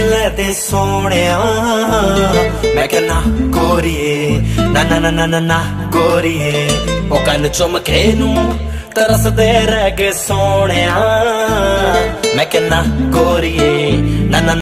ਲੈ ਤੇ ਸੋਹਣਿਆ ਮੈਂ ਕਹਿਣਾ ਗੋਰੀਏ ਨਾ ਨਾ ਨਾ ਨਾ ਨਾ ਗੋਰੀਏ ਉਹ ਕੰਨ ਚੁੰਮ ਕੇ ਨੂੰ ਤਰਸਦੇ ਰਹਿ ਗਏ ਸੋਹਣਿਆ ਮੈਂ ਕਹਿਣਾ ਗੋਰੀਏ ਨਾ ਨਾ